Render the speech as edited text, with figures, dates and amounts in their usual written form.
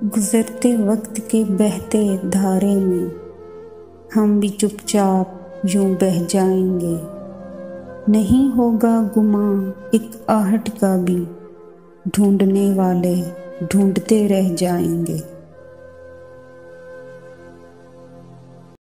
गुजरते वक्त के बहते धारे में हम भी चुपचाप यूं बह जाएंगे। नहीं होगा गुमां एक आहट का भी, ढूंढने वाले ढूंढते रह जाएंगे।